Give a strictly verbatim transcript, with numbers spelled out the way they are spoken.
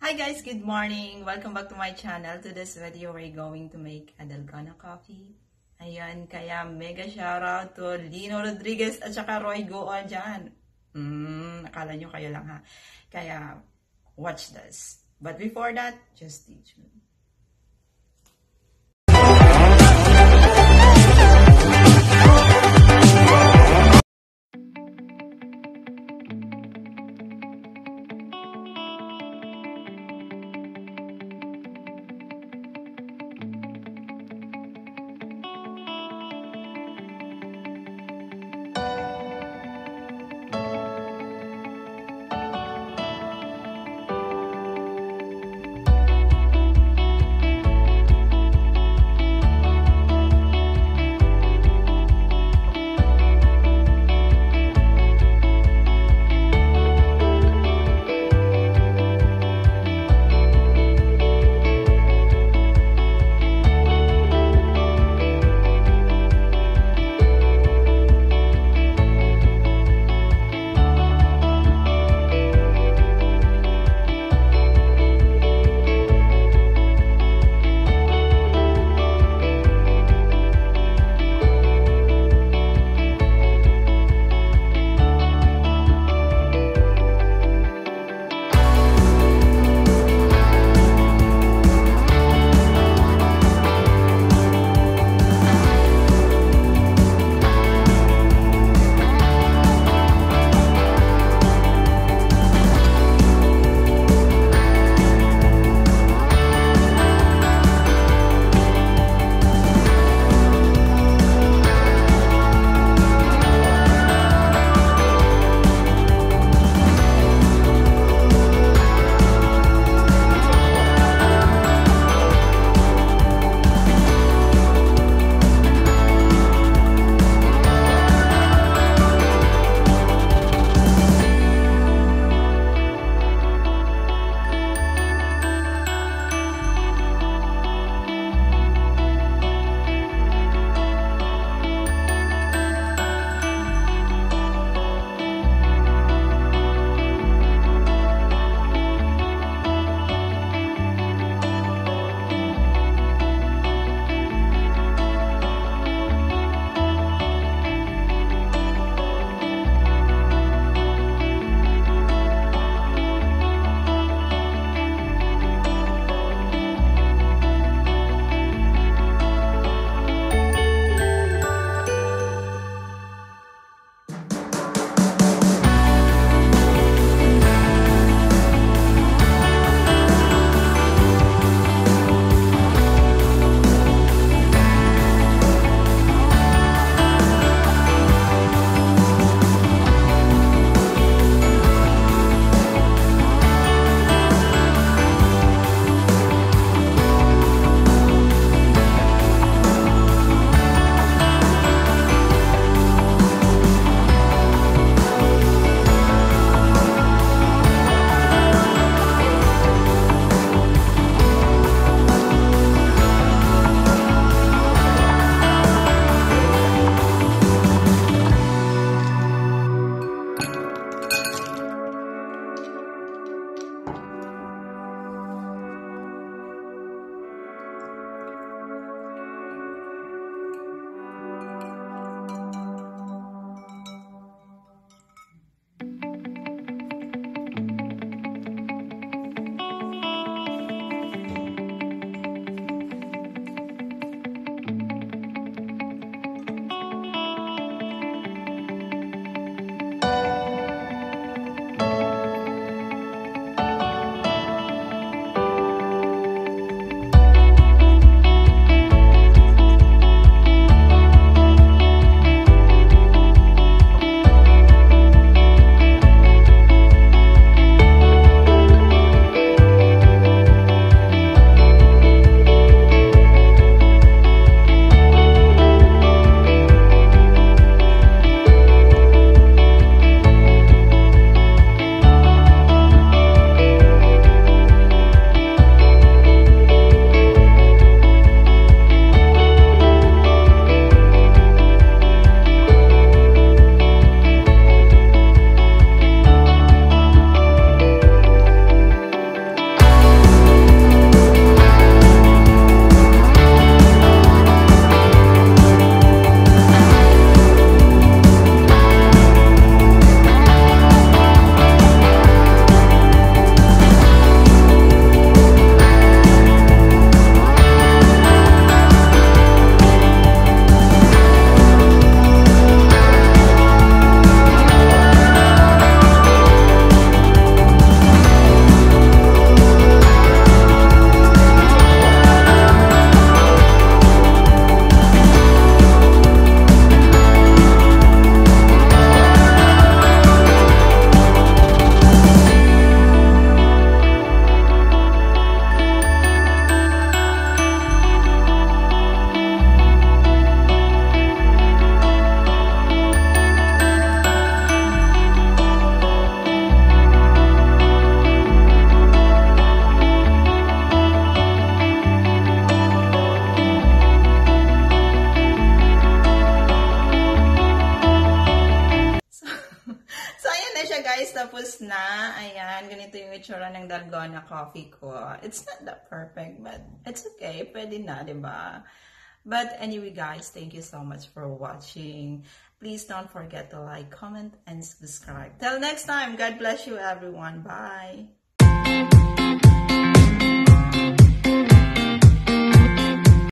Hi guys, good morning! Welcome back to my channel. To this video, we're going to make a Dalgona coffee. Ayan, kaya mega shoutout to Lino Rodriguez at saka Roy Goa dyan. Hmm, akala nyo kayo lang ha. Kaya, watch this. But before that, just stay tuned. tapos na. Ayan, ganito yung itsura ng Dalgona coffee ko. It's not that perfect, but it's okay. Pwede na, diba? But anyway, guys, thank you so much for watching. Please don't forget to like, comment, and subscribe. Till next time, God bless you, everyone. Bye.